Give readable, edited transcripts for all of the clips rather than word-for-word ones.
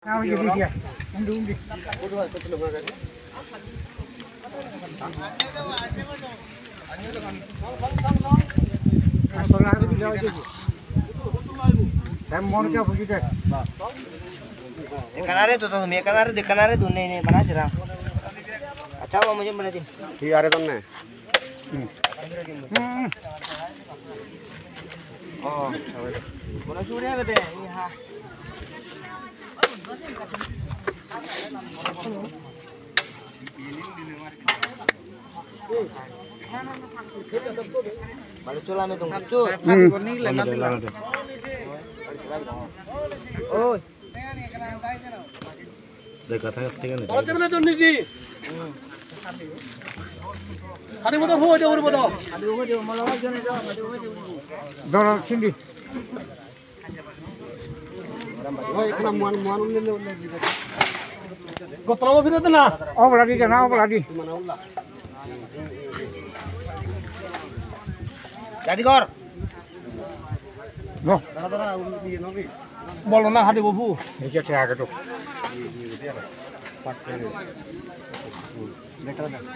Nào đi đi kìa, anh đúng đi. Kalau ada tu jauh je. Saya mau nak apa kita? किनारे तो मैं किनारे दूने नहीं बना जरा अच्छा वो मुझे बना दी ठीक आ रहे तुमने बोला सूर्य बेटे हां बड़े चोला में तुम चो नहीं लेना ओए देखा था ठीक है और जब ना तो निजी अरे वो तो हो जाओ बताओ अभी हो जो मलवा जो ने जाओ अभी हो जो दोनों सिंधी वो एक ना मुआन ले गोतलो फिर तो ना ओ बड़ा दी ना ओ बड़ा दी दादी कर नो दादा ये नो भी बोलो ना हादी बाबू ये क्या क्या कर दो देखा था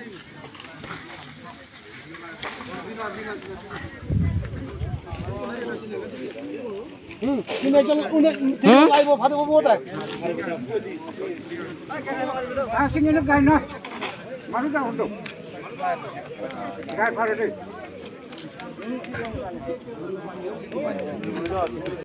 इन्हें चल उन्हें लाइव फादे बाबू होता है आ सिंगे ने गाय ना मारू जा उठो गाय फाड़े दे